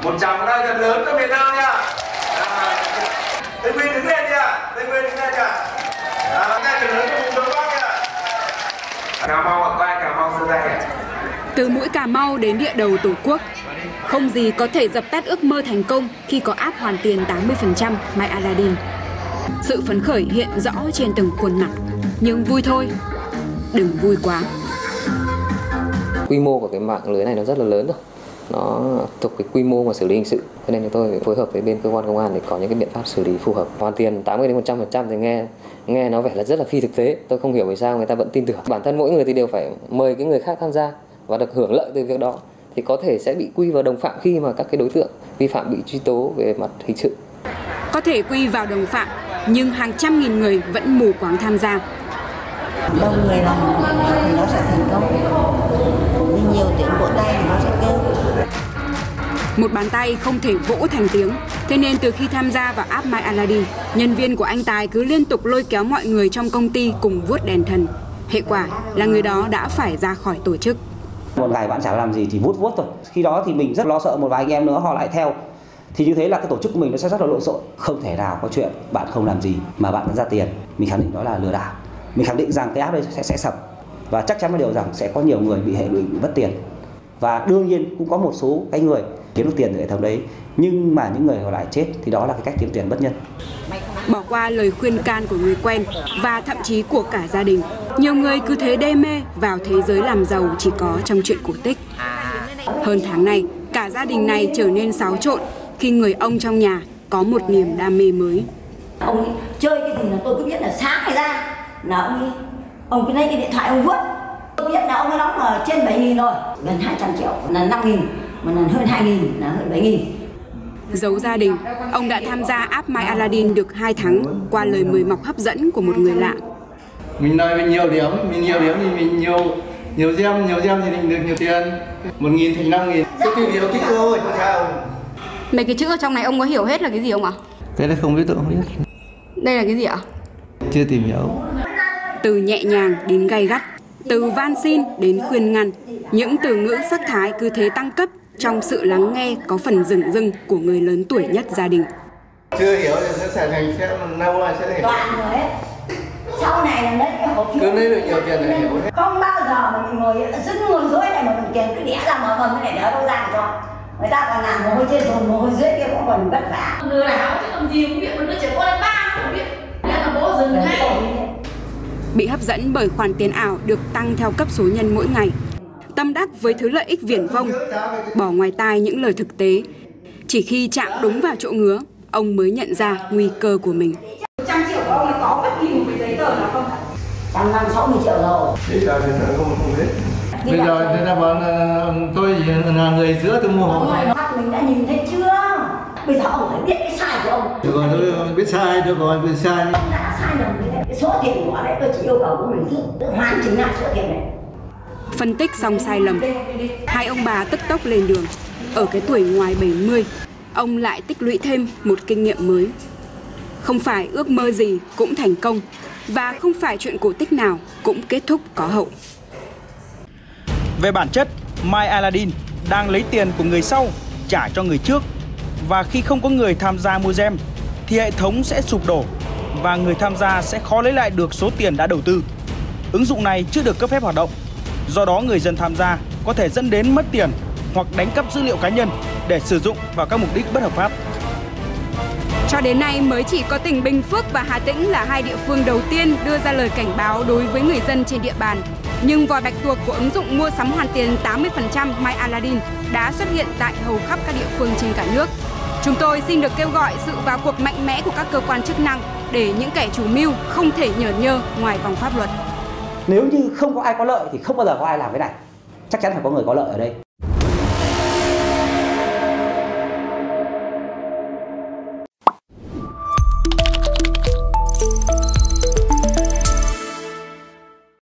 Một tràng tay thật lớn cho Việt Nam nha. Tây Nguyên đứng lên nha. Tây Nguyên đứng lên nha. Tay thật lớn cho vùng Đông Bắc nha. Cà Mau, vai Cà Mau giơ tay. Từ mũi Cà Mau đến địa đầu Tổ quốc, không gì có thể dập tắt ước mơ thành công khi có app hoàn tiền 80% My Aladdin. Sự phấn khởi hiện rõ trên từng khuôn mặt, nhưng vui thôi, đừng vui quá. Quy mô của cái mạng lưới này nó rất là lớn rồi. Nó thuộc cái quy mô mà xử lý hình sự, cho nên chúng tôi phối hợp với bên cơ quan công an để có những cái biện pháp xử lý phù hợp. Hoàn tiền 80-100% thì nghe nó vẻ là rất là phi thực tế. Tôi không hiểu vì sao người ta vẫn tin tưởng. Bản thân mỗi người thì đều phải mời cái người khác tham gia và được hưởng lợi từ việc đó, thì có thể sẽ bị quy vào đồng phạm khi mà các cái đối tượng vi phạm bị truy tố về mặt hình sự. Có thể quy vào đồng phạm, nhưng hàng trăm nghìn người vẫn mù quáng tham gia. Đông người làm thì nó sẽ thành công, nhiều tiếng vỗ tay thì nó sẽ kêu. Một bàn tay không thể vỗ thành tiếng, thế nên từ khi tham gia vào app My Aladdin, nhân viên của anh Tài cứ liên tục lôi kéo mọi người trong công ty cùng vuốt đèn thần. Hệ quả là người đó đã phải ra khỏi tổ chức. Một ngày bạn chả làm gì chỉ vuốt thôi. Khi đó thì mình rất lo sợ một vài anh em nữa họ lại theo. Thì như thế là cái tổ chức của mình nó sẽ rất là lộn xộn. Không thể nào có chuyện bạn không làm gì mà bạn vẫn ra tiền. Mình khẳng định đó là lừa đảo. Mình khẳng định rằng cái app đấy sẽ sập. Và chắc chắn một điều rằng sẽ có nhiều người bị hệ lụy, bị mất tiền. Và đương nhiên cũng có một số cái người kiếm được tiền từ hệ thống đấy, nhưng mà những người họ lại chết, thì đó là cái cách kiếm tiền bất nhân. Bỏ qua lời khuyên can của người quen và thậm chí của cả gia đình, nhiều người cứ thế đê mê vào thế giới làm giàu chỉ có trong chuyện cổ tích. Hơn tháng nay, cả gia đình này trở nên xáo trộn khi người ông trong nhà có một niềm đam mê mới. Ông ấy chơi cái gì là tôi cứ biết là sáng ngày ra là ông cứ lấy cái điện thoại ông vuốt. Tôi biết là ông ấy đóng ở trên 7.000 rồi, gần 200 triệu, là 5.000, mà là hơn 2.000, là hơn 7.000. Giấu gia đình, ông đã tham gia app My Aladdin được 2 tháng qua lời mời mọc hấp dẫn của một người lạ. Mình nói mình nhiều điểm thì mình nhiều gem thì định được nhiều tiền. 1.000 thành 5.000. Tôi tìm hiểu kỹ rồi, không sao. Mấy cái chữ ở trong này ông có hiểu hết là cái gì không ạ? Cái này không biết, tôi không biết. Đây là cái gì ạ? Chưa tìm hiểu. Từ nhẹ nhàng đến gay gắt, từ van xin đến khuyên ngăn, những từ ngữ sắc thái cứ thế tăng cấp trong sự lắng nghe có phần rừng rưng của người lớn tuổi nhất gia đình. Chưa hiểu thì sẽ thành sẽ lâu là sẽ hiểu. Toàn rồi ấy. Sau này là lấy cái hộp cứ lấy được nhiều tiền là hiểu hết. Không bao giờ mà mình ngồi dứt ngồi dối này mà đồng tiền cứ đẻ ra mở mầm cái này đỡ đâu ra cho. Người ta còn làm mồ hôi trên rồi, mồ hôi dưới kia cũng còn vất vả. Lừa đảo chứ làm gì cũng biết, đứa trẻ con đến 3 cũng biết. Thế là bố dừng ngay. Bị hấp dẫn bởi khoản tiền ảo được tăng theo cấp số nhân mỗi ngày. Tâm đắc với thứ lợi ích viển vông, bỏ ngoài tai những lời thực tế. Chỉ khi chạm đúng vào chỗ ngứa, ông mới nhận ra nguy cơ của mình. 100 triệu của ông ấy có bất kỳ một cái giấy tờ nào không? 160 triệu rồi. Bây giờ thì không biết. Bây giờ người ta bảo là tôi là người giữa tôi mua hộ. Mình đã nhìn thấy chưa? Bây giờ ông phải biết cái sai của ông. Được rồi, tôi biết sai, được rồi, biết sai. Ông đã sai rồi, cái số tiền của đấy tôi chỉ yêu cầu của mình tự hoàn chỉnh lại số tiền này. Phân tích xong sai lầm, hai ông bà tức tốc lên đường. Ở cái tuổi ngoài 70, ông lại tích lũy thêm một kinh nghiệm mới. Không phải ước mơ gì cũng thành công, và không phải chuyện cổ tích nào cũng kết thúc có hậu. Về bản chất, My Aladdin đang lấy tiền của người sau trả cho người trước. Và khi không có người tham gia mua gem thì hệ thống sẽ sụp đổ và người tham gia sẽ khó lấy lại được số tiền đã đầu tư. Ứng dụng này chưa được cấp phép hoạt động. Do đó người dân tham gia có thể dẫn đến mất tiền hoặc đánh cắp dữ liệu cá nhân để sử dụng vào các mục đích bất hợp pháp. Cho đến nay mới chỉ có tỉnh Bình Phước và Hà Tĩnh là hai địa phương đầu tiên đưa ra lời cảnh báo đối với người dân trên địa bàn. Nhưng vòi bạch tuộc của ứng dụng mua sắm hoàn tiền 80% My Aladdin đã xuất hiện tại hầu khắp các địa phương trên cả nước. Chúng tôi xin được kêu gọi sự vào cuộc mạnh mẽ của các cơ quan chức năng để những kẻ chủ mưu không thể nhởn nhơ ngoài vòng pháp luật. Nếu như không có ai có lợi thì không bao giờ có ai làm cái này. Chắc chắn phải có người có lợi ở đây.